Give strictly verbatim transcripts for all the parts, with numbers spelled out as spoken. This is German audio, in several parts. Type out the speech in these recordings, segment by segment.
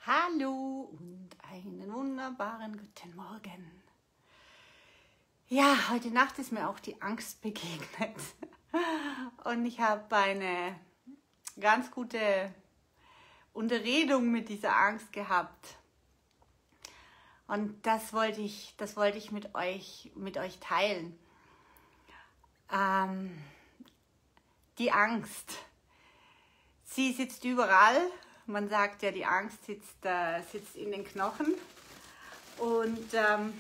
Hallo und einen wunderbaren guten Morgen. Ja, heute Nacht ist mir auch die Angst begegnet und ich habe eine ganz gute Unterredung mit dieser Angst gehabt. Und das wollte ich, das wollte ich mit euch, mit euch teilen. Ähm, die Angst, sie sitzt überall. Man sagt ja, die Angst sitzt, äh, sitzt in den Knochen und ähm,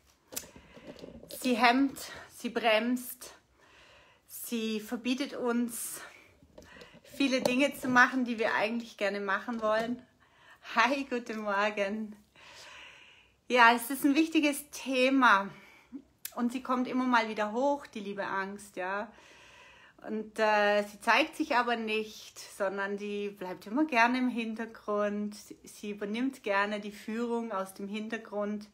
sie hemmt, sie bremst, sie verbietet uns, viele Dinge zu machen, die wir eigentlich gerne machen wollen. Hi, guten Morgen. Ja, es ist ein wichtiges Thema und sie kommt immer mal wieder hoch, die liebe Angst, ja. Und äh, sie zeigt sich aber nicht, sondern sie bleibt immer gerne im Hintergrund. Sie, sie übernimmt gerne die Führung aus dem Hintergrund.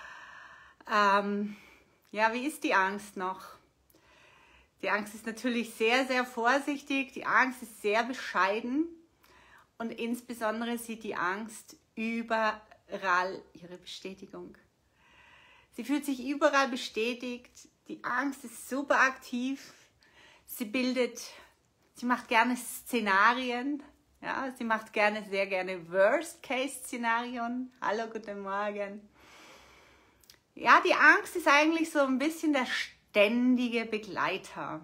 Ähm, ja, wie ist die Angst noch? Die Angst ist natürlich sehr, sehr vorsichtig. Die Angst ist sehr bescheiden. Und insbesondere sieht die Angst überall ihre Bestätigung. Sie fühlt sich überall bestätigt. Die Angst ist super aktiv. Sie bildet, sie macht gerne Szenarien, ja, sie macht gerne, sehr gerne Worst-Case-Szenarien. Hallo, guten Morgen. Ja, die Angst ist eigentlich so ein bisschen der ständige Begleiter.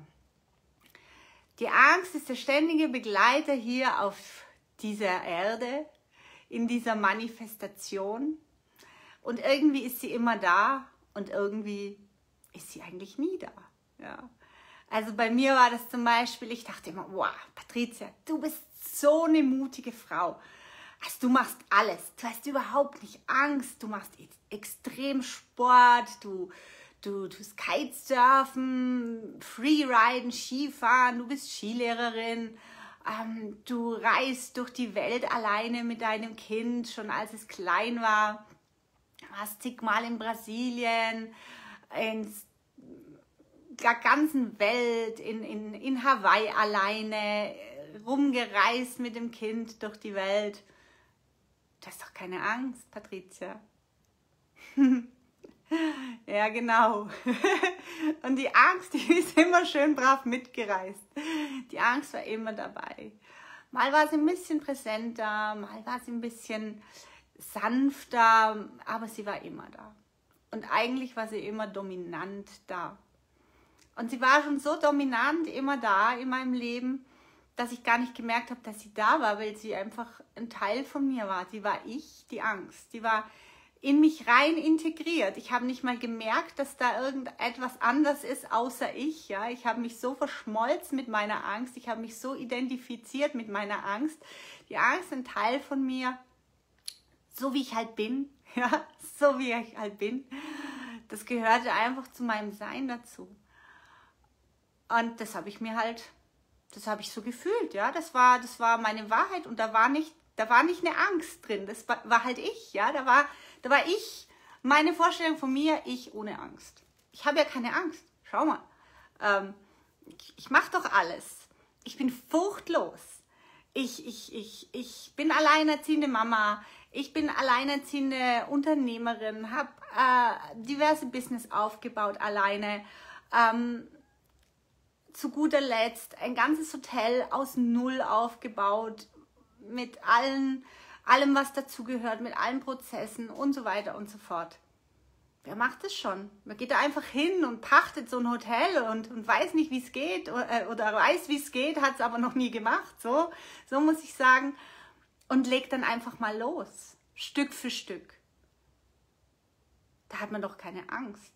Die Angst ist der ständige Begleiter hier auf dieser Erde, in dieser Manifestation. Und irgendwie ist sie immer da und irgendwie ist sie eigentlich nie da, ja. Also bei mir war das zum Beispiel, ich dachte immer, wow, Patricia, du bist so eine mutige Frau. Also du machst alles, du hast überhaupt nicht Angst, du machst extrem Sport, du, du tust Kitesurfen, Freeriden, Skifahren, du bist Skilehrerin, ähm, du reist durch die Welt alleine mit deinem Kind, schon als es klein war, warst zigmal in Brasilien, ins der ganzen Welt, in, in, in Hawaii alleine, rumgereist mit dem Kind durch die Welt. Du hast doch keine Angst, Patricia. Ja, genau. Und die Angst, die ist immer schön brav mitgereist. Die Angst war immer dabei. Mal war sie ein bisschen präsenter, mal war sie ein bisschen sanfter, aber sie war immer da. Und eigentlich war sie immer dominant da. Und sie war schon so dominant immer da in meinem Leben, dass ich gar nicht gemerkt habe, dass sie da war, weil sie einfach ein Teil von mir war. Sie war ich, die Angst. Sie war in mich rein integriert. Ich habe nicht mal gemerkt, dass da irgendetwas anders ist, außer ich. Ja? Ich habe mich so verschmolzen mit meiner Angst. Ich habe mich so identifiziert mit meiner Angst. Die Angst ist ein Teil von mir, so wie ich halt bin. Ja? So wie ich halt bin. Das gehörte einfach zu meinem Sein dazu. Und das habe ich mir halt, das habe ich so gefühlt, ja, das war, das war meine Wahrheit und da war nicht, da war nicht eine Angst drin, das war, war halt ich, ja, da war, da war ich, meine Vorstellung von mir, ich ohne Angst. Ich habe ja keine Angst, schau mal, ähm, ich, ich mache doch alles, ich bin furchtlos, ich, ich, ich, ich bin alleinerziehende Mama, ich bin alleinerziehende Unternehmerin, habe äh, diverse Business aufgebaut alleine, ähm, zu guter Letzt ein ganzes Hotel aus Null aufgebaut, mit allen, allem, was dazugehört, mit allen Prozessen und so weiter und so fort. Wer macht das schon? Man geht da einfach hin und pachtet so ein Hotel und, und weiß nicht, wie es geht oder, oder weiß, wie es geht, hat es aber noch nie gemacht. So, so muss ich sagen. Und legt dann einfach mal los, Stück für Stück. Da hat man doch keine Angst.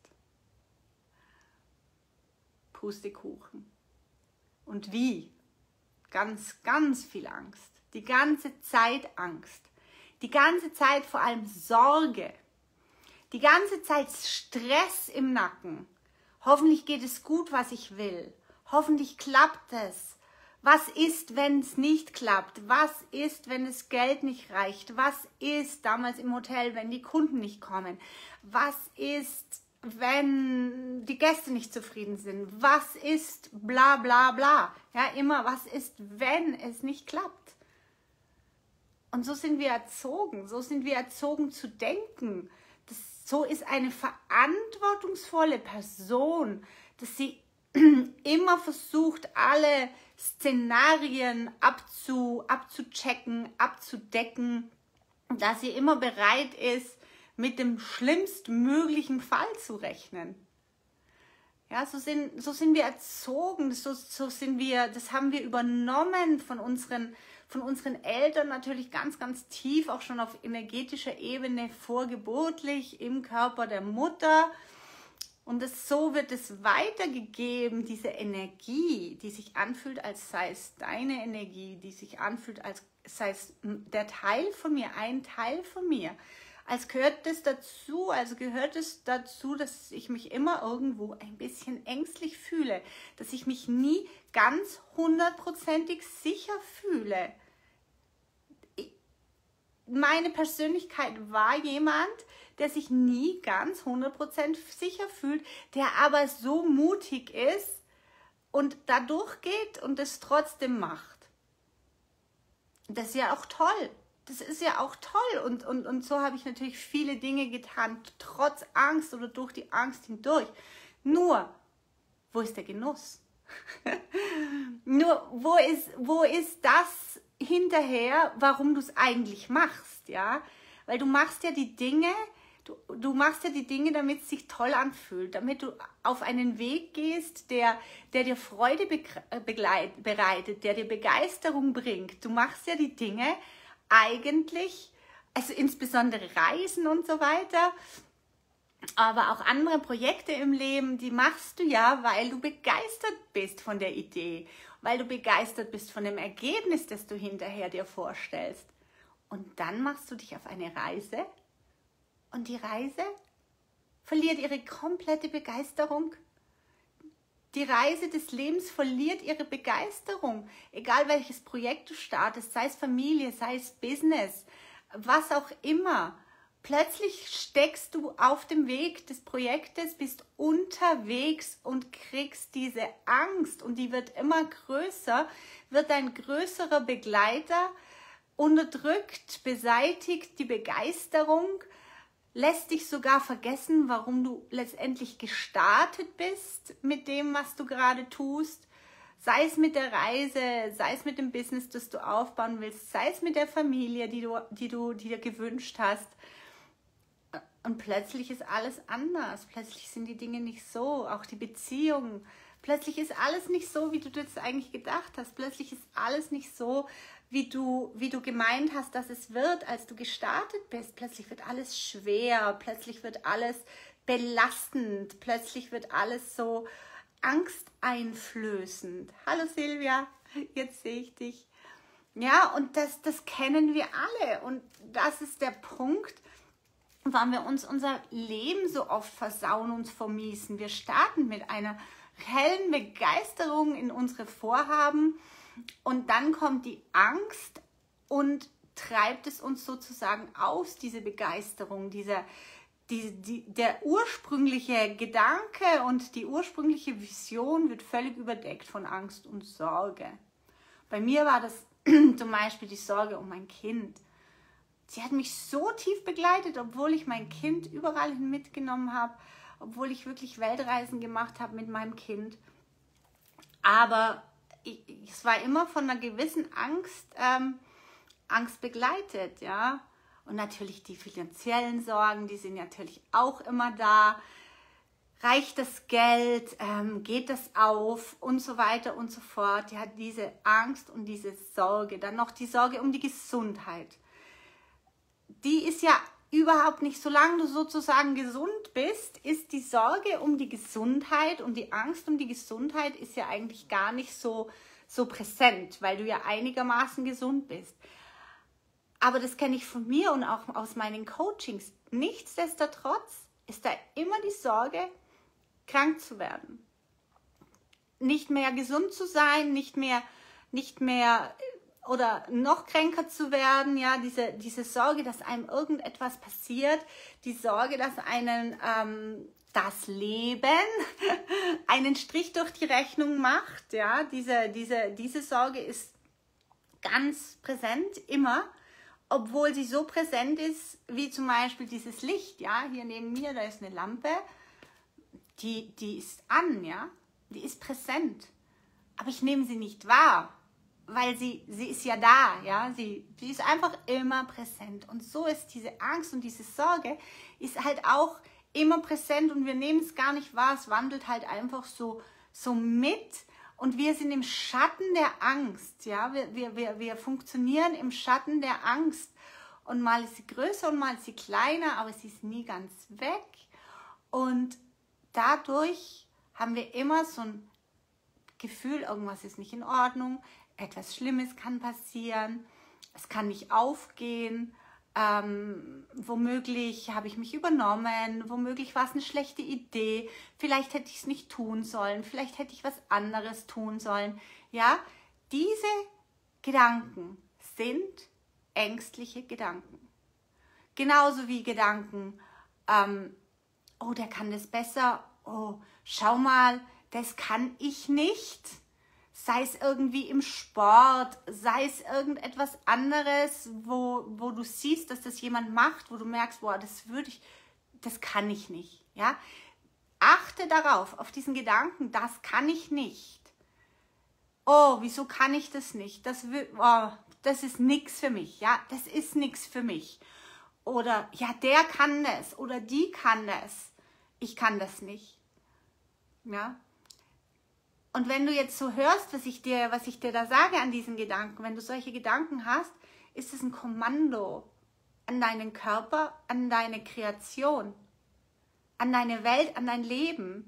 Pustekuchen. Und wie? Ganz, ganz viel Angst. Die ganze Zeit Angst. Die ganze Zeit vor allem Sorge. Die ganze Zeit Stress im Nacken. Hoffentlich geht es gut, was ich will. Hoffentlich klappt es. Was ist, wenn es nicht klappt? Was ist, wenn das Geld nicht reicht? Was ist damals im Hotel, wenn die Kunden nicht kommen? Was ist, wenn die Gäste nicht zufrieden sind? Was ist bla bla bla? Ja, immer, was ist, wenn es nicht klappt? Und so sind wir erzogen, so sind wir erzogen zu denken. Das, so ist eine verantwortungsvolle Person, dass sie immer versucht, alle Szenarien abzu, abzuchecken, abzudecken, dass sie immer bereit ist, mit dem schlimmstmöglichen Fall zu rechnen. Ja, so sind, so sind wir erzogen, so, so sind wir, das haben wir übernommen von unseren, von unseren Eltern natürlich ganz, ganz tief, auch schon auf energetischer Ebene, vorgeburtlich im Körper der Mutter. Und das, so wird es weitergegeben, diese Energie, die sich anfühlt, als sei es deine Energie, die sich anfühlt, als sei es der Teil von mir, ein Teil von mir. Als gehört das dazu, also gehört es dazu, dass ich mich immer irgendwo ein bisschen ängstlich fühle, dass ich mich nie ganz hundertprozentig sicher fühle. Meine Persönlichkeit war jemand, der sich nie ganz hundertprozentig sicher fühlt, der aber so mutig ist und da durchgeht und es trotzdem macht. Das ist ja auch toll. Das ist ja auch toll. Und, und, und so habe ich natürlich viele Dinge getan, trotz Angst oder durch die Angst hindurch. Nur, wo ist der Genuss? Nur, wo ist, wo ist das hinterher, warum du es eigentlich machst, ja? Weil du machst ja die Dinge, du, du machst ja die Dinge, damit es sich toll anfühlt, damit du auf einen Weg gehst, der, der dir Freude begleit, bereitet, der dir Begeisterung bringt. Du machst ja die Dinge eigentlich, also insbesondere Reisen und so weiter, aber auch andere Projekte im Leben, die machst du ja, weil du begeistert bist von der Idee, weil du begeistert bist von dem Ergebnis, das du hinterher dir vorstellst. Und dann machst du dich auf eine Reise und die Reise verliert ihre komplette Begeisterung. Die Reise des Lebens verliert ihre Begeisterung, egal welches Projekt du startest, sei es Familie, sei es Business, was auch immer. Plötzlich steckst du auf dem Weg des Projektes, bist unterwegs und kriegst diese Angst und die wird immer größer, wird ein größerer Begleiter, unterdrückt, beseitigt die Begeisterung, lässt dich sogar vergessen, warum du letztendlich gestartet bist mit dem, was du gerade tust. Sei es mit der Reise, sei es mit dem Business, das du aufbauen willst, sei es mit der Familie, die du, die du dir gewünscht hast. Und plötzlich ist alles anders. Plötzlich sind die Dinge nicht so, auch die Beziehungen. Plötzlich ist alles nicht so, wie du das eigentlich gedacht hast. Plötzlich ist alles nicht so, wie du, wie du gemeint hast, dass es wird, als du gestartet bist. Plötzlich wird alles schwer, plötzlich wird alles belastend, plötzlich wird alles so angsteinflößend. Hallo Silvia, jetzt sehe ich dich. Ja, und das, das kennen wir alle. Und das ist der Punkt, warum wir uns unser Leben so oft versauen, uns vermiesen. Wir starten mit einer hellen Begeisterung in unsere Vorhaben und dann kommt die Angst und treibt es uns sozusagen aus, diese Begeisterung, dieser, die, die, der ursprüngliche Gedanke und die ursprüngliche Vision wird völlig überdeckt von Angst und Sorge. Bei mir war das zum Beispiel die Sorge um mein Kind. Sie hat mich so tief begleitet, obwohl ich mein Kind überall hin mitgenommen habe, obwohl ich wirklich Weltreisen gemacht habe mit meinem Kind. Aber ich, es war immer von einer gewissen Angst, ähm, Angst begleitet, ja. Und natürlich die finanziellen Sorgen, die sind natürlich auch immer da. Reicht das Geld? Ähm, geht das auf? Und so weiter und so fort. Die hat diese Angst und diese Sorge. Dann noch die Sorge um die Gesundheit. Die ist ja überhaupt nicht, solange du sozusagen gesund bist, ist die Sorge um die Gesundheit und die Angst um die Gesundheit ist ja eigentlich gar nicht so, so präsent, weil du ja einigermaßen gesund bist. Aber das kenne ich von mir und auch aus meinen Coachings. Nichtsdestotrotz ist da immer die Sorge, krank zu werden. Nicht mehr gesund zu sein, nicht mehr, nicht mehr oder noch kränker zu werden, ja, diese, diese Sorge, dass einem irgendetwas passiert, die Sorge, dass einen ähm, das Leben einen Strich durch die Rechnung macht, ja, diese, diese, diese Sorge ist ganz präsent, immer. obwohl sie so präsent ist, wie zum Beispiel dieses Licht, ja, hier neben mir, da ist eine Lampe, die, die ist an, ja, die ist präsent, aber ich nehme sie nicht wahr, weil sie, sie ist ja da, ja, sie, sie ist einfach immer präsent und so ist diese Angst und diese Sorge ist halt auch immer präsent und wir nehmen es gar nicht wahr, es wandelt halt einfach so, so mit und wir sind im Schatten der Angst, ja, wir, wir, wir, wir funktionieren im Schatten der Angst und mal ist sie größer und mal ist sie kleiner, aber sie ist nie ganz weg und dadurch haben wir immer so ein Gefühl, irgendwas ist nicht in Ordnung, etwas Schlimmes kann passieren, es kann nicht aufgehen, ähm, womöglich habe ich mich übernommen, womöglich war es eine schlechte Idee, vielleicht hätte ich es nicht tun sollen, vielleicht hätte ich was anderes tun sollen. Ja, diese Gedanken sind ängstliche Gedanken. Genauso wie Gedanken, ähm, oh, der kann das besser, oh, schau mal, das kann ich nicht. Sei es irgendwie im Sport, sei es irgendetwas anderes, wo, wo du siehst, dass das jemand macht, wo du merkst, boah, das würde ich, das kann ich nicht. Ja? Achte darauf, auf diesen Gedanken, das kann ich nicht. Oh, wieso kann ich das nicht? Das, oh, das ist nichts für mich. Ja, das ist nichts für mich. Oder ja, der kann das oder die kann das. Ich kann das nicht. Ja. Und wenn du jetzt so hörst, was ich dir, was ich dir da sage an diesen Gedanken, wenn du solche Gedanken hast, ist es ein Kommando an deinen Körper, an deine Kreation, an deine Welt, an dein Leben.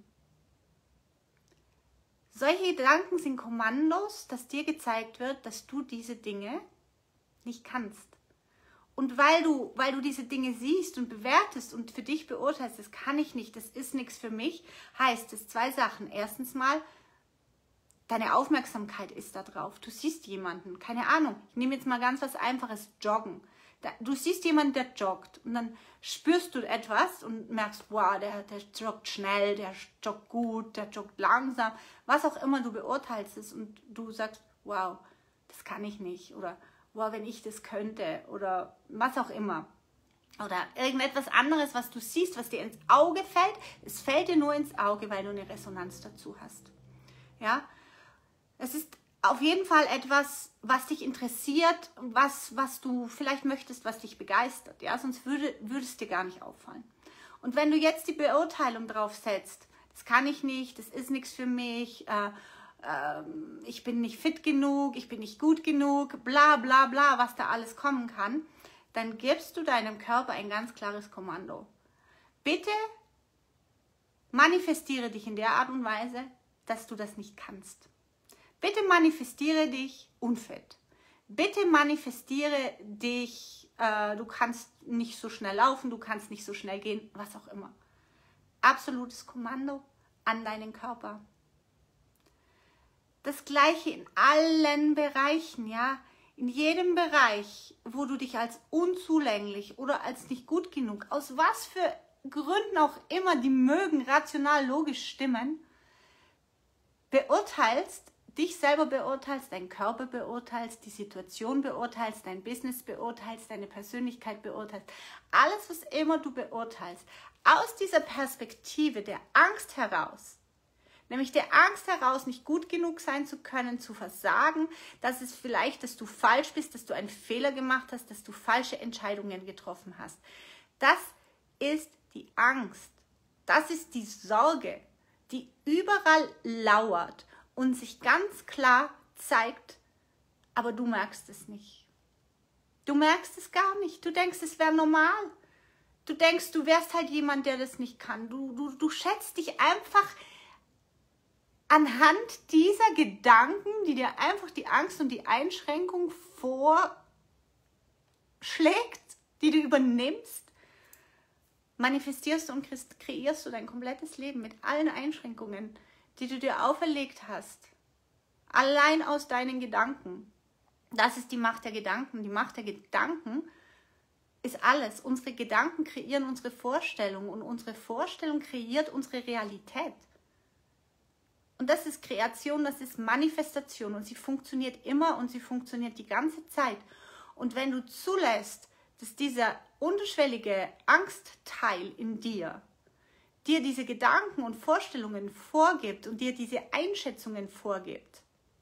Solche Gedanken sind Kommandos, dass dir gezeigt wird, dass du diese Dinge nicht kannst. Und weil du, weil du diese Dinge siehst und bewertest und für dich beurteilst, das kann ich nicht, das ist nichts für mich, heißt es zwei Sachen. Erstens mal, deine Aufmerksamkeit ist da drauf. Du siehst jemanden, keine Ahnung, ich nehme jetzt mal ganz was Einfaches, Joggen. Du siehst jemanden, der joggt und dann spürst du etwas und merkst, wow, der, der joggt schnell, der joggt gut, der joggt langsam, was auch immer, du beurteilst es und du sagst, wow, das kann ich nicht oder wow, wenn ich das könnte oder was auch immer. Oder irgendetwas anderes, was du siehst, was dir ins Auge fällt, es fällt dir nur ins Auge, weil du eine Resonanz dazu hast. Ja, es ist auf jeden Fall etwas, was dich interessiert, was, was du vielleicht möchtest, was dich begeistert. Ja, sonst würde, würde es dir gar nicht auffallen. Und wenn du jetzt die Beurteilung drauf setzt, das kann ich nicht, das ist nichts für mich, äh, äh, ich bin nicht fit genug, ich bin nicht gut genug, bla bla bla, was da alles kommen kann, dann gibst du deinem Körper ein ganz klares Kommando. Bitte manifestiere dich in der Art und Weise, dass du das nicht kannst. Bitte manifestiere dich unfit. Bitte manifestiere dich, äh, du kannst nicht so schnell laufen, du kannst nicht so schnell gehen, was auch immer. Absolutes Kommando an deinen Körper. Das Gleiche in allen Bereichen, ja. In jedem Bereich, wo du dich als unzulänglich oder als nicht gut genug, aus was für Gründen auch immer, die mögen rational, logisch stimmen, beurteilst, dich selber beurteilst, deinen Körper beurteilst, die Situation beurteilst, dein Business beurteilst, deine Persönlichkeit beurteilst, alles, was immer du beurteilst, aus dieser Perspektive der Angst heraus, nämlich der Angst heraus, nicht gut genug sein zu können, zu versagen, dass es vielleicht, dass du falsch bist, dass du einen Fehler gemacht hast, dass du falsche Entscheidungen getroffen hast. Das ist die Angst, das ist die Sorge, die überall lauert und sich ganz klar zeigt, aber du merkst es nicht. Du merkst es gar nicht. Du denkst, es wäre normal. Du denkst, du wärst halt jemand, der das nicht kann. Du, du, du schätzt dich einfach anhand dieser Gedanken, die dir einfach die Angst und die Einschränkung vorschlägt, die du übernimmst, manifestierst und kreierst du dein komplettes Leben mit allen Einschränkungen, die du dir auferlegt hast, allein aus deinen Gedanken. Das ist die Macht der Gedanken. Die Macht der Gedanken ist alles. Unsere Gedanken kreieren unsere Vorstellung und unsere Vorstellung kreiert unsere Realität. Und das ist Kreation, das ist Manifestation und sie funktioniert immer und sie funktioniert die ganze Zeit. Und wenn du zulässt, dass dieser unterschwellige Angstteil in dir dir diese Gedanken und Vorstellungen vorgibt und dir diese Einschätzungen vorgibt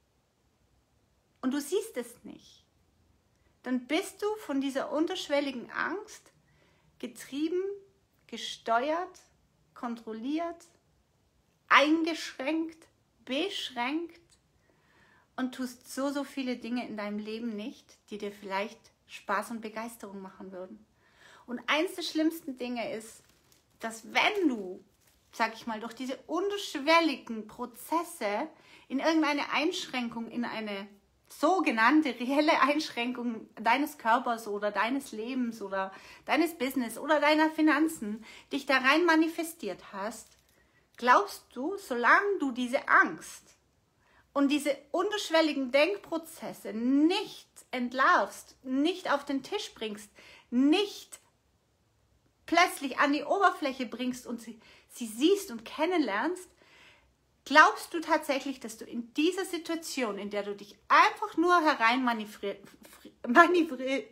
und du siehst es nicht, dann bist du von dieser unterschwelligen Angst getrieben, gesteuert, kontrolliert, eingeschränkt, beschränkt und tust so, so viele Dinge in deinem Leben nicht, die dir vielleicht Spaß und Begeisterung machen würden. Und eins der schlimmsten Dinge ist, dass wenn du, sag ich mal, durch diese unterschwelligen Prozesse in irgendeine Einschränkung, in eine sogenannte reelle Einschränkung deines Körpers oder deines Lebens oder deines Business oder deiner Finanzen dich da rein manifestiert hast, glaubst du, solange du diese Angst und diese unterschwelligen Denkprozesse nicht entlarvst, nicht auf den Tisch bringst, nicht plötzlich an die Oberfläche bringst und sie, sie siehst und kennenlernst, glaubst du tatsächlich, dass du in dieser Situation, in der du dich einfach nur herein manövriert, manövriert,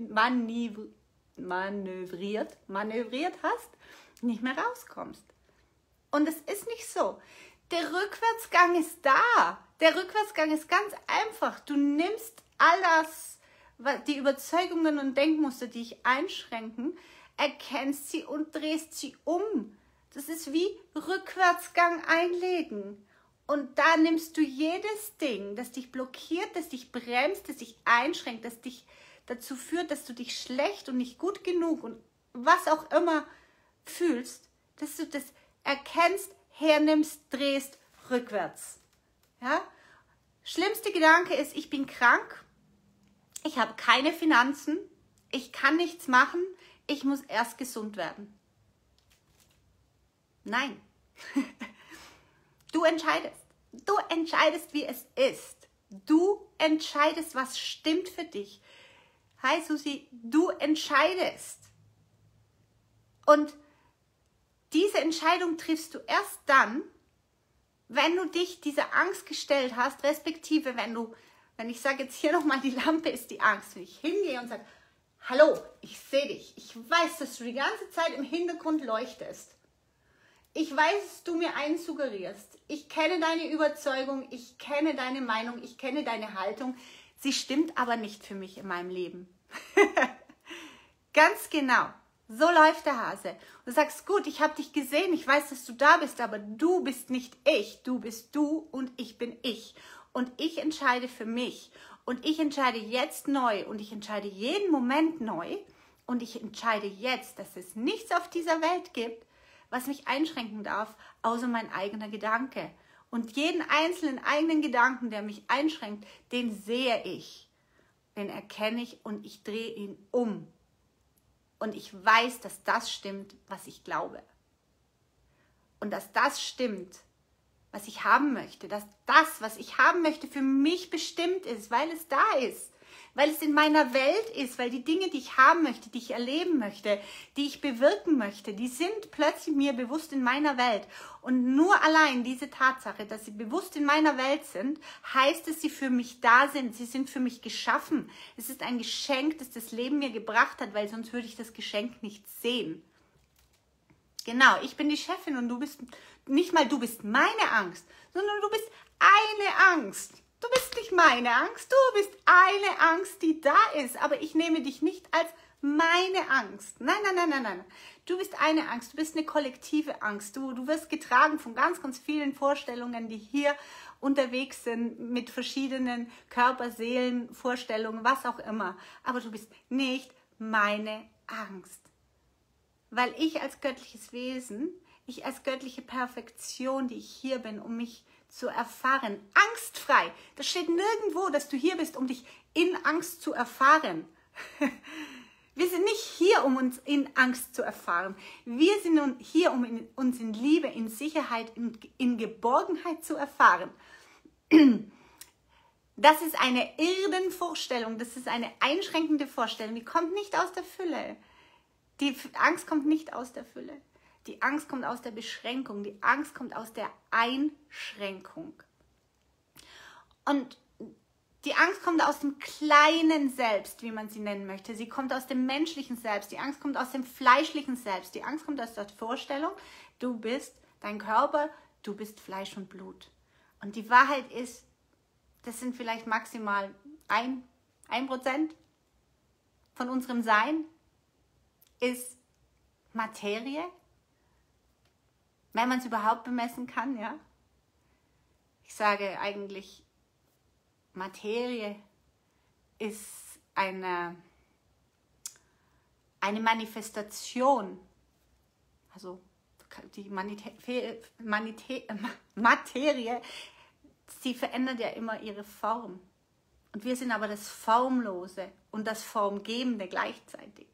manövriert, manövriert hast, nicht mehr rauskommst? Und es ist nicht so. Der Rückwärtsgang ist da. Der Rückwärtsgang ist ganz einfach. Du nimmst all das, die Überzeugungen und Denkmuster, die dich einschränken, erkennst sie und drehst sie um. Das ist wie Rückwärtsgang einlegen. Und da nimmst du jedes Ding, das dich blockiert, das dich bremst, das dich einschränkt, das dich dazu führt, dass du dich schlecht und nicht gut genug und was auch immer fühlst, dass du das erkennst, hernimmst, drehst, rückwärts. Ja? Schlimmste Gedanke ist, ich bin krank, ich habe keine Finanzen, ich kann nichts machen, ich muss erst gesund werden. Nein. Du entscheidest. Du entscheidest, wie es ist. Du entscheidest, was stimmt für dich. Hi Susi, du entscheidest. Und diese Entscheidung triffst du erst dann, wenn du dich dieser Angst gestellt hast, respektive wenn du, wenn ich sage jetzt hier nochmal, die Lampe ist die Angst, wenn ich hingehe und sage, hallo, ich sehe dich, ich weiß, dass du die ganze Zeit im Hintergrund leuchtest. Ich weiß, dass du mir einen suggerierst. Ich kenne deine Überzeugung, ich kenne deine Meinung, ich kenne deine Haltung. Sie stimmt aber nicht für mich in meinem Leben. Ganz genau. So läuft der Hase. Und du sagst, gut, ich habe dich gesehen, ich weiß, dass du da bist, aber du bist nicht ich. Du bist du und ich bin ich. Und ich entscheide für mich. Und ich entscheide jetzt neu und ich entscheide jeden Moment neu. Und ich entscheide jetzt, dass es nichts auf dieser Welt gibt, was mich einschränken darf, außer mein eigener Gedanke. Und jeden einzelnen eigenen Gedanken, der mich einschränkt, den sehe ich, den erkenne ich und ich drehe ihn um. Und ich weiß, dass das stimmt, was ich glaube. Und dass das stimmt, was ich haben möchte. Dass das, was ich haben möchte, für mich bestimmt ist, weil es da ist. Weil es in meiner Welt ist, weil die Dinge, die ich haben möchte, die ich erleben möchte, die ich bewirken möchte, die sind plötzlich mir bewusst in meiner Welt. Und nur allein diese Tatsache, dass sie bewusst in meiner Welt sind, heißt, dass sie für mich da sind. Sie sind für mich geschaffen. Es ist ein Geschenk, das das Leben mir gebracht hat, weil sonst würde ich das Geschenk nicht sehen. Genau, ich bin die Chefin und du bist, nicht mal du bist meine Angst, sondern du bist eine Angst. Du bist nicht meine Angst, du bist eine Angst, die da ist, aber ich nehme dich nicht als meine Angst. Nein, nein, nein, nein, nein. Du bist eine Angst, du bist eine kollektive Angst. Du, du wirst getragen von ganz, ganz vielen Vorstellungen, die hier unterwegs sind, mit verschiedenen Körper, Seelen, Vorstellungen, was auch immer. Aber du bist nicht meine Angst. Weil ich als göttliches Wesen, ich als göttliche Perfektion, die ich hier bin, um mich zu erfahren, angstfrei. Das steht nirgendwo, dass du hier bist, um dich in Angst zu erfahren. Wir sind nicht hier, um uns in Angst zu erfahren. Wir sind hier, um in, uns in Liebe, in Sicherheit, in, in Geborgenheit zu erfahren. Das ist eine Irrenvorstellung, das ist eine einschränkende Vorstellung, die kommt nicht aus der Fülle. Die Angst kommt nicht aus der Fülle. Die Angst kommt aus der Beschränkung, die Angst kommt aus der Einschränkung. Und Die Angst kommt aus dem kleinen Selbst, wie man sie nennen möchte. Sie kommt aus dem menschlichen Selbst. Die Angst kommt aus dem fleischlichen Selbst. Die Angst kommt aus der Vorstellung, du bist dein Körper, du bist Fleisch und Blut. Und die Wahrheit ist, das sind vielleicht maximal ein, ein Prozent von unserem Sein ist Materie, wenn man es überhaupt bemessen kann, ja. Ich sage eigentlich, Materie ist eine, eine Manifestation, also die Manite, Manite, Materie, sie verändert ja immer ihre Form. Und wir sind aber das Formlose und das Formgebende gleichzeitig.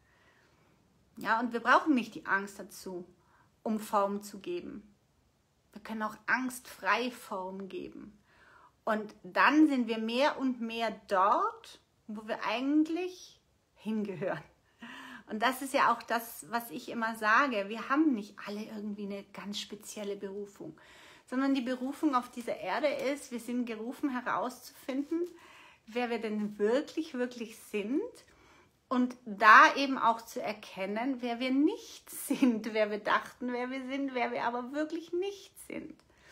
Ja, und wir brauchen nicht die Angst dazu, um Form zu geben. Wir können auch angstfrei Form geben. Und dann sind wir mehr und mehr dort, wo wir eigentlich hingehören. Und das ist ja auch das, was ich immer sage. Wir haben nicht alle irgendwie eine ganz spezielle Berufung, sondern die Berufung auf dieser Erde ist, wir sind gerufen herauszufinden, wer wir denn wirklich, wirklich sind und da eben auch zu erkennen, wer wir nicht sind, wer wir dachten, wer wir sind, wer wir aber wirklich nicht sind.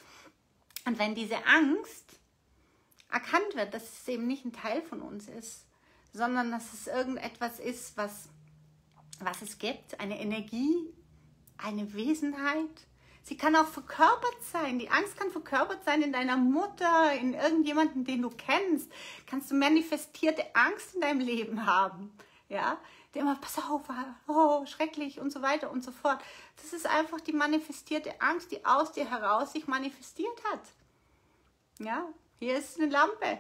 Und wenn diese Angst erkannt wird, dass es eben nicht ein Teil von uns ist, sondern dass es irgendetwas ist, was, was es gibt, eine Energie, eine Wesenheit. Sie kann auch verkörpert sein. Die Angst kann verkörpert sein in deiner Mutter, in irgendjemanden, den du kennst. Kannst du manifestierte Angst in deinem Leben haben, ja? Der immer, pass auf, oh, schrecklich und so weiter und so fort. Das ist einfach die manifestierte Angst, die aus dir heraus sich manifestiert hat. Ja, hier ist eine Lampe.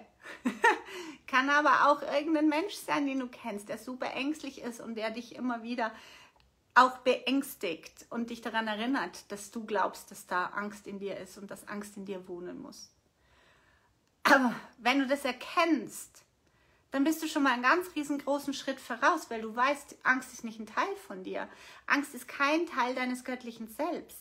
Kann aber auch irgendein Mensch sein, den du kennst, der super ängstlich ist und der dich immer wieder auch beängstigt und dich daran erinnert, dass du glaubst, dass da Angst in dir ist und dass Angst in dir wohnen muss. Aber wenn du das erkennst, dann bist du schon mal einen ganz riesengroßen Schritt voraus, weil du weißt, Angst ist nicht ein Teil von dir. Angst ist kein Teil deines göttlichen Selbst.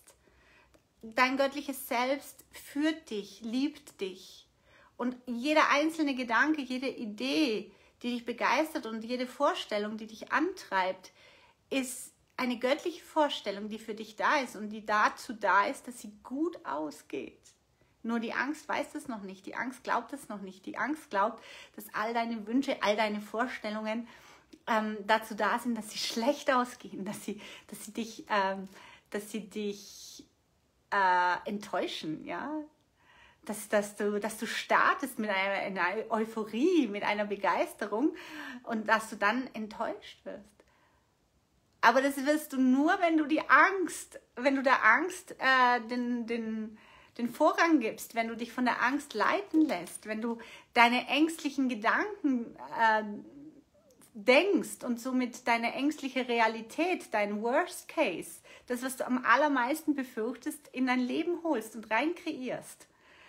Dein göttliches Selbst führt dich, liebt dich. Und jeder einzelne Gedanke, jede Idee, die dich begeistert und jede Vorstellung, die dich antreibt, ist eine göttliche Vorstellung, die für dich da ist und die dazu da ist, dass sie gut ausgeht. Nur die Angst weiß das noch nicht. Die Angst glaubt das noch nicht. Die Angst glaubt, dass all deine Wünsche, all deine Vorstellungen ähm, dazu da sind, dass sie schlecht ausgehen, dass sie, dass sie dich, ähm, dass sie dich äh, enttäuschen, ja. Dass, dass, du, dass du startest mit einer, einer Euphorie, mit einer Begeisterung und dass du dann enttäuscht wirst. Aber das wirst du nur, wenn du die Angst, wenn du der Angst äh, den, den, den Vorrang gibst, wenn du dich von der Angst leiten lässt, wenn du deine ängstlichen Gedanken äh, denkst und somit deine ängstliche Realität, dein Worst Case, das, was du am allermeisten befürchtest, in dein Leben holst und rein kreierst.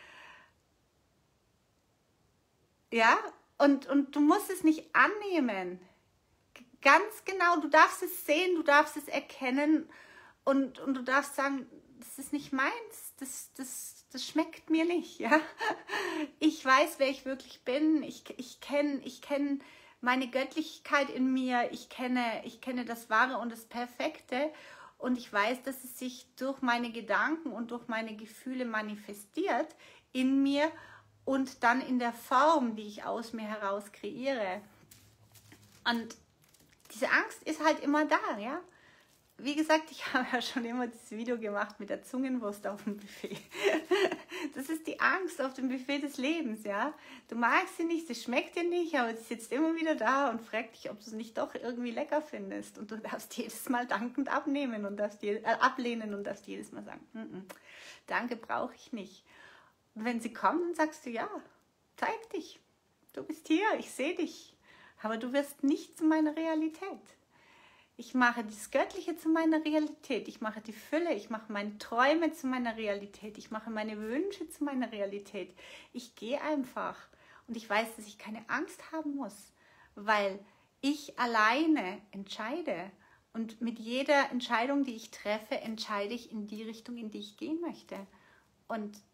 Ja, und, und du musst es nicht annehmen. Ganz genau, du darfst es sehen, du darfst es erkennen und, und du darfst sagen, das ist nicht meins, das, das, das schmeckt mir nicht. Ja? Ich weiß, wer ich wirklich bin, ich, ich kenne ich kenn meine Göttlichkeit in mir, ich kenne, ich kenne das Wahre und das Perfekte und ich weiß, dass es sich durch meine Gedanken und durch meine Gefühle manifestiert in mir und dann in der Form, die ich aus mir heraus kreiere. Und diese Angst ist halt immer da, ja. Wie gesagt, ich habe ja schon immer das Video gemacht mit der Zungenwurst auf dem Buffet. Das ist die Angst auf dem Buffet des Lebens, ja. Du magst sie nicht, sie schmeckt dir nicht, aber sie sitzt immer wieder da und fragt dich, ob du es nicht doch irgendwie lecker findest. Und du darfst jedes Mal dankend abnehmen und darfst je, äh, ablehnen und darfst jedes Mal sagen, mm -mm, danke, brauche ich nicht. Und wenn sie kommt, dann sagst du, ja, zeig dich. Du bist hier, ich sehe dich. Aber du wirst nicht zu meiner Realität. Ich mache das Göttliche zu meiner Realität. Ich mache die Fülle, ich mache meine Träume zu meiner Realität. Ich mache meine Wünsche zu meiner Realität. Ich gehe einfach. Und ich weiß, dass ich keine Angst haben muss, weil ich alleine entscheide. Und mit jeder Entscheidung, die ich treffe, entscheide ich in die Richtung, in die ich gehen möchte. Und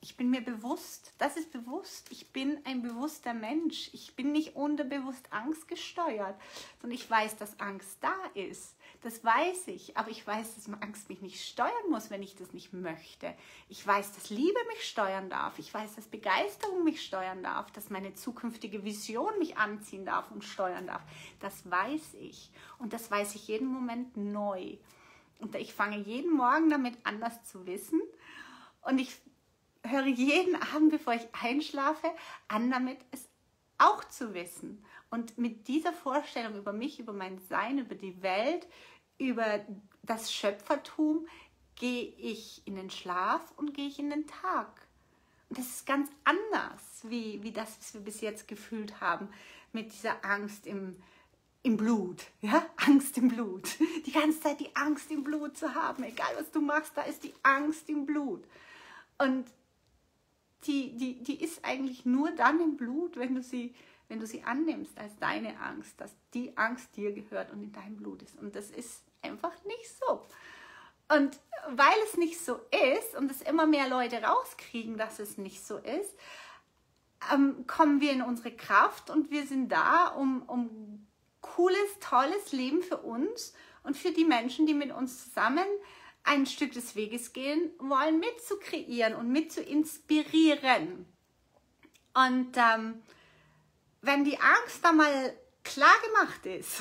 Ich bin mir bewusst, das ist bewusst, ich bin ein bewusster Mensch. Ich bin nicht unterbewusst angstgesteuert, sondern ich weiß, dass Angst da ist. Das weiß ich, aber ich weiß, dass Angst mich nicht steuern muss, wenn ich das nicht möchte. Ich weiß, dass Liebe mich steuern darf. Ich weiß, dass Begeisterung mich steuern darf, dass meine zukünftige Vision mich anziehen darf und steuern darf. Das weiß ich und das weiß ich jeden Moment neu. Und ich fange jeden Morgen damit an, das zu wissen und ich höre jeden Abend, bevor ich einschlafe, an damit, es auch zu wissen. Und mit dieser Vorstellung über mich, über mein Sein, über die Welt, über das Schöpfertum, gehe ich in den Schlaf und gehe ich in den Tag. Und das ist ganz anders, wie, wie das, was wir bis jetzt gefühlt haben, mit dieser Angst im, im Blut. Ja? Angst im Blut. Die ganze Zeit die Angst im Blut zu haben. Egal, was du machst, da ist die Angst im Blut. Und die, die, die ist eigentlich nur dann im Blut, wenn du sie wenn du sie annimmst als deine Angst, dass die Angst dir gehört und in deinem Blut ist. Und das ist einfach nicht so. Und weil es nicht so ist und es immer mehr Leute rauskriegen, dass es nicht so ist, ähm, kommen wir in unsere Kraft und wir sind da, um, um cooles, tolles Leben für uns und für die Menschen, die mit uns zusammen ein Stück des Weges gehen wollen, mitzukreieren und mitzuinspirieren. Und ähm, wenn die Angst da mal klar gemacht ist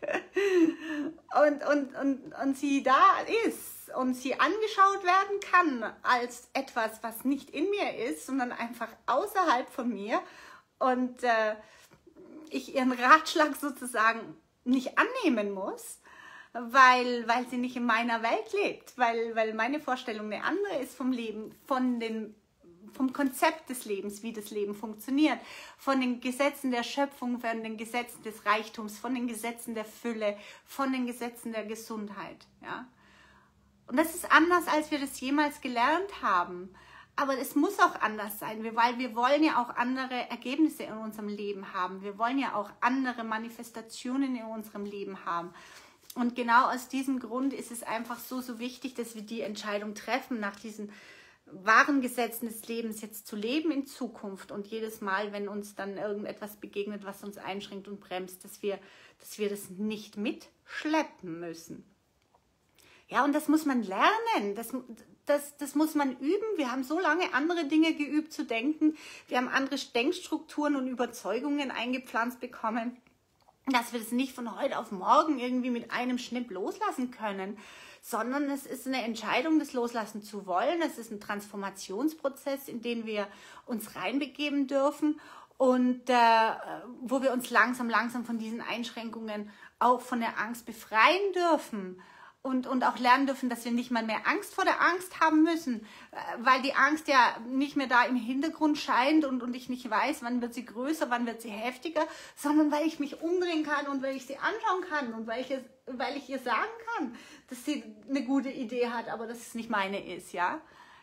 und, und, und, und sie da ist und sie angeschaut werden kann als etwas, was nicht in mir ist, sondern einfach außerhalb von mir und äh, ich ihren Ratschlag sozusagen nicht annehmen muss, weil, weil sie nicht in meiner Welt lebt, weil, weil meine Vorstellung eine andere ist vom Leben, von den vom Konzept des Lebens, wie das Leben funktioniert, von den Gesetzen der Schöpfung, von den Gesetzen des Reichtums, von den Gesetzen der Fülle, von den Gesetzen der Gesundheit. Ja? Und das ist anders, als wir das jemals gelernt haben. Aber es muss auch anders sein, weil wir wollen ja auch andere Ergebnisse in unserem Leben haben. Wir wollen ja auch andere Manifestationen in unserem Leben haben. Und genau aus diesem Grund ist es einfach so, so wichtig, dass wir die Entscheidung treffen, nach diesen wahren Gesetzen des Lebens jetzt zu leben in Zukunft und jedes Mal, wenn uns dann irgendetwas begegnet, was uns einschränkt und bremst, dass wir, dass wir das nicht mitschleppen müssen. Ja, und das muss man lernen, das, das, das muss man üben. Wir haben so lange andere Dinge geübt zu denken, wir haben andere Denkstrukturen und Überzeugungen eingepflanzt bekommen, dass wir das nicht von heute auf morgen irgendwie mit einem Schnipp loslassen können, sondern es ist eine Entscheidung, das loslassen zu wollen. Es ist ein Transformationsprozess, in den wir uns reinbegeben dürfen und äh, wo wir uns langsam, langsam von diesen Einschränkungen, auch von der Angst befreien dürfen. Und, und auch lernen dürfen, dass wir nicht mal mehr Angst vor der Angst haben müssen, weil die Angst ja nicht mehr da im Hintergrund scheint und, und ich nicht weiß, wann wird sie größer, wann wird sie heftiger, sondern weil ich mich umdrehen kann und weil ich sie anschauen kann und weil ich, es, weil ich ihr sagen kann, dass sie eine gute Idee hat, aber dass es nicht meine ist, ja.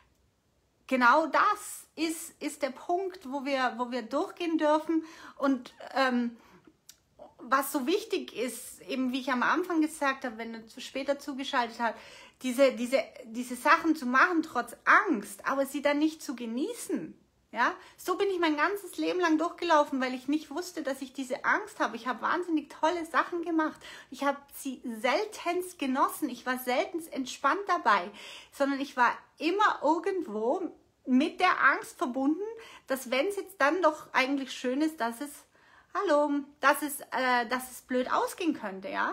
Genau das ist, ist der Punkt, wo wir, wo wir durchgehen dürfen und ähm, was so wichtig ist, eben wie ich am Anfang gesagt habe, wenn du zu später zugeschaltet hast, diese, diese, diese Sachen zu machen trotz Angst, aber sie dann nicht zu genießen. Ja? So bin ich mein ganzes Leben lang durchgelaufen, weil ich nicht wusste, dass ich diese Angst habe. Ich habe wahnsinnig tolle Sachen gemacht. Ich habe sie seltenst genossen. Ich war seltenst entspannt dabei, sondern ich war immer irgendwo mit der Angst verbunden, dass wenn es jetzt dann doch eigentlich schön ist, dass es Hallo, dass es, äh, dass es blöd ausgehen könnte, ja?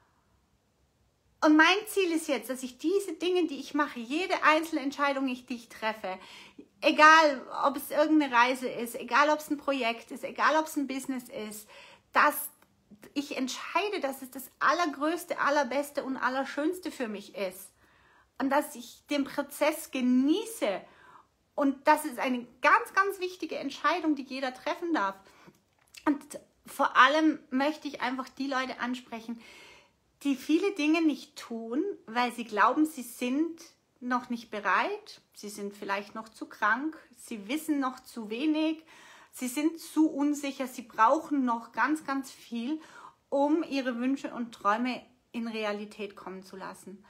Und mein Ziel ist jetzt, dass ich diese Dinge, die ich mache, jede einzelne Entscheidung, die ich treffe, egal ob es irgendeine Reise ist, egal ob es ein Projekt ist, egal ob es ein Business ist, dass ich entscheide, dass es das Allergrößte, Allerbeste und Allerschönste für mich ist. Und dass ich den Prozess genieße. Und das ist eine ganz, ganz wichtige Entscheidung, die jeder treffen darf. Und vor allem möchte ich einfach die Leute ansprechen, die viele Dinge nicht tun, weil sie glauben, sie sind noch nicht bereit, sie sind vielleicht noch zu krank, sie wissen noch zu wenig, sie sind zu unsicher, sie brauchen noch ganz, ganz viel, um ihre Wünsche und Träume in Realität kommen zu lassen.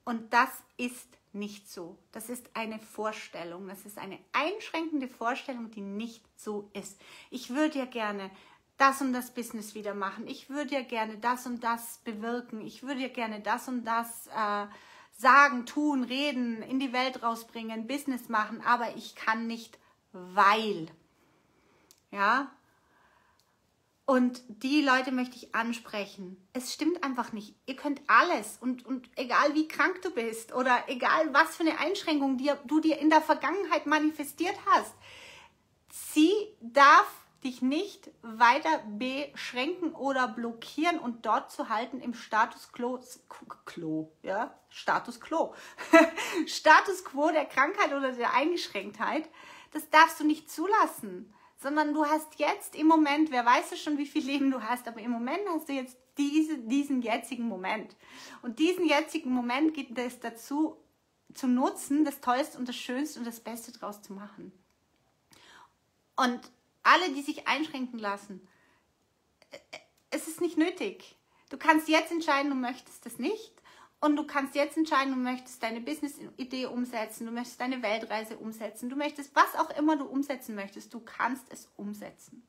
Und das ist nicht so. Das ist eine Vorstellung. Das ist eine einschränkende Vorstellung, die nicht so ist. Ich würde ja gerne das und das Business wieder machen. Ich würde ja gerne das und das bewirken. Ich würde ja gerne das und das äh, sagen, tun, reden, in die Welt rausbringen, Business machen, aber ich kann nicht, weil. Ja? Und die Leute möchte ich ansprechen. Es stimmt einfach nicht. Ihr könnt alles und, und egal wie krank du bist oder egal was für eine Einschränkung die, du dir in der Vergangenheit manifestiert hast, sie darf dich nicht weiter beschränken oder blockieren und dort zu halten im Status quo, Klo, ja, Status quo, Status quo der Krankheit oder der Eingeschränktheit. Das darfst du nicht zulassen. Sondern du hast jetzt im Moment, wer weiß ja schon, wie viel Leben du hast, aber im Moment hast du jetzt diese, diesen jetzigen Moment. Und diesen jetzigen Moment geht es dazu, zu nutzen, das Tollste und das Schönste und das Beste draus zu machen. Und alle, die sich einschränken lassen, es ist nicht nötig. Du kannst jetzt entscheiden, du möchtest das nicht. Und du kannst jetzt entscheiden, du möchtest deine Business-Idee umsetzen, du möchtest deine Weltreise umsetzen, du möchtest, was auch immer du umsetzen möchtest, du kannst es umsetzen.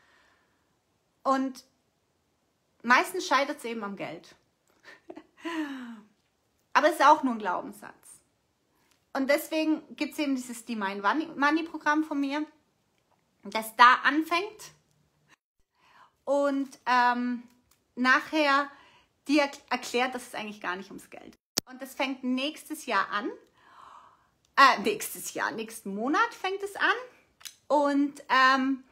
Und meistens scheitert es eben am Geld. Aber es ist auch nur ein Glaubenssatz. Und deswegen gibt es eben dieses Divine Money Programm von mir, das da anfängt und ähm, nachher die erklärt, dass es eigentlich gar nicht ums Geld geht. Und das fängt nächstes Jahr an. Äh, nächstes Jahr, nächsten Monat fängt es an. Und ähm,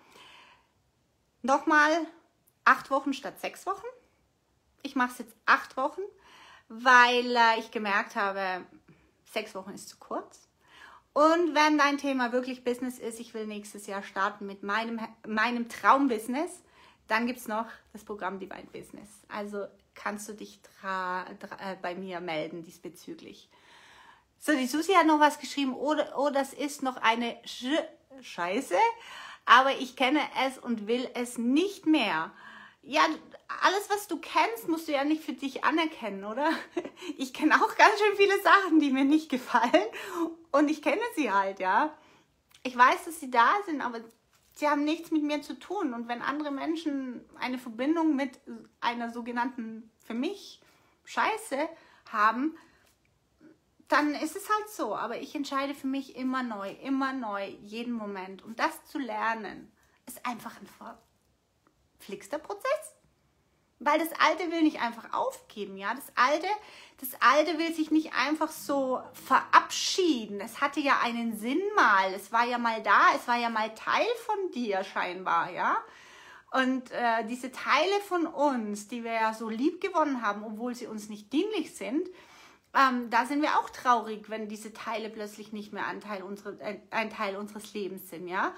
nochmal acht Wochen statt sechs Wochen. Ich mache es jetzt acht Wochen, weil äh, ich gemerkt habe, sechs Wochen ist zu kurz. Und wenn dein Thema wirklich Business ist, ich will nächstes Jahr starten mit meinem, meinem Traumbusiness, dann gibt es noch das Programm Divine Business. Also kannst du dich dra, dra, äh, bei mir melden diesbezüglich. So, die Susi hat noch was geschrieben. Oh, oh das ist noch eine Sch Scheiße, aber ich kenne es und will es nicht mehr. Ja, alles, was du kennst, musst du ja nicht für dich anerkennen, oder? Ich kenne auch ganz schön viele Sachen, die mir nicht gefallen und ich kenne sie halt, ja. Ich weiß, dass sie da sind, aber sie haben nichts mit mir zu tun. Und wenn andere Menschen eine Verbindung mit einer sogenannten, für mich, Scheiße haben, dann ist es halt so. Aber ich entscheide für mich immer neu, immer neu, jeden Moment. Und das zu lernen, ist einfach ein verflixter Prozess. Weil das Alte will nicht einfach aufgeben, ja. Das Alte, das Alte will sich nicht einfach so verabschieden. Es hatte ja einen Sinn mal. Es war ja mal da. Es war ja mal Teil von dir scheinbar, ja. Und äh, diese Teile von uns, die wir ja so lieb gewonnen haben, obwohl sie uns nicht dienlich sind, ähm, da sind wir auch traurig, wenn diese Teile plötzlich nicht mehr ein Teil, unsere, ein, ein Teil unseres Lebens sind, ja.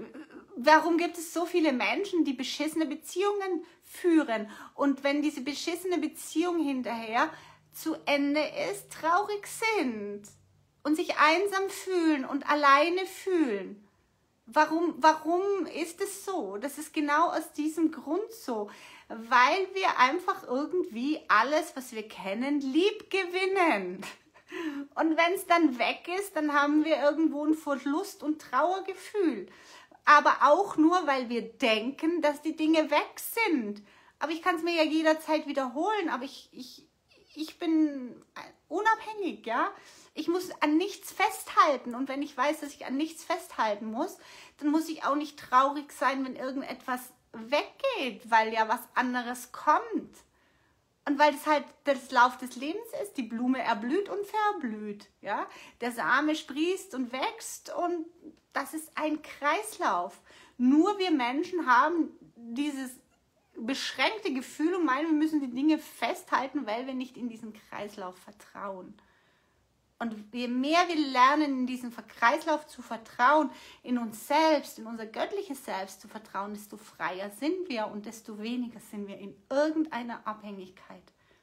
Warum gibt es so viele Menschen, die beschissene Beziehungen führen und wenn diese beschissene Beziehung hinterher zu Ende ist, traurig sind und sich einsam fühlen und alleine fühlen? Warum, warum ist es so? Das ist genau aus diesem Grund so, weil wir einfach irgendwie alles, was wir kennen, lieb gewinnen. Und wenn es dann weg ist, dann haben wir irgendwo ein Verlust- und Trauergefühl. Aber auch nur, weil wir denken, dass die Dinge weg sind. Aber ich kann es mir ja jederzeit wiederholen, aber ich, ich, ich bin unabhängig, ja. Ich muss an nichts festhalten und wenn ich weiß, dass ich an nichts festhalten muss, dann muss ich auch nicht traurig sein, wenn irgendetwas weggeht, weil ja was anderes kommt. Und weil das halt das Lauf des Lebens ist, die Blume erblüht und verblüht, ja. Der Same sprießt und wächst und das ist ein Kreislauf. Nur wir Menschen haben dieses beschränkte Gefühl und meinen, wir müssen die Dinge festhalten, weil wir nicht in diesen Kreislauf vertrauen. Und je mehr wir lernen, in diesen Kreislauf zu vertrauen, in uns selbst, in unser göttliches Selbst zu vertrauen, desto freier sind wir und desto weniger sind wir in irgendeiner Abhängigkeit.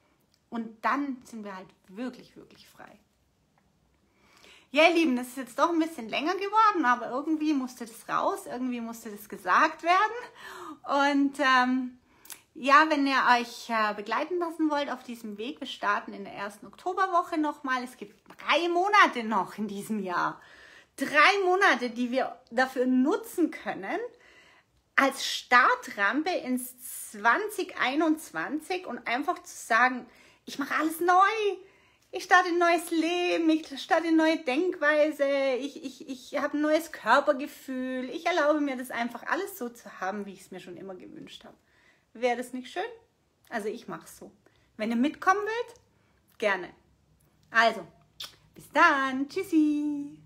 Und dann sind wir halt wirklich, wirklich frei. Ja, ihr Lieben, das ist jetzt doch ein bisschen länger geworden, aber irgendwie musste das raus, irgendwie musste das gesagt werden. Und ähm, ja, wenn ihr euch äh, begleiten lassen wollt auf diesem Weg, wir starten in der ersten Oktoberwoche nochmal. Es gibt drei Monate noch in diesem Jahr. Drei Monate, die wir dafür nutzen können, als Startrampe ins zwanzig einundzwanzig und einfach zu sagen, ich mache alles neu. Ich starte ein neues Leben, ich starte eine neue Denkweise, ich, ich, ich habe ein neues Körpergefühl. Ich erlaube mir das einfach alles so zu haben, wie ich es mir schon immer gewünscht habe. Wäre das nicht schön? Also ich mache es so. Wenn ihr mitkommen wollt, gerne. Also, bis dann. Tschüssi.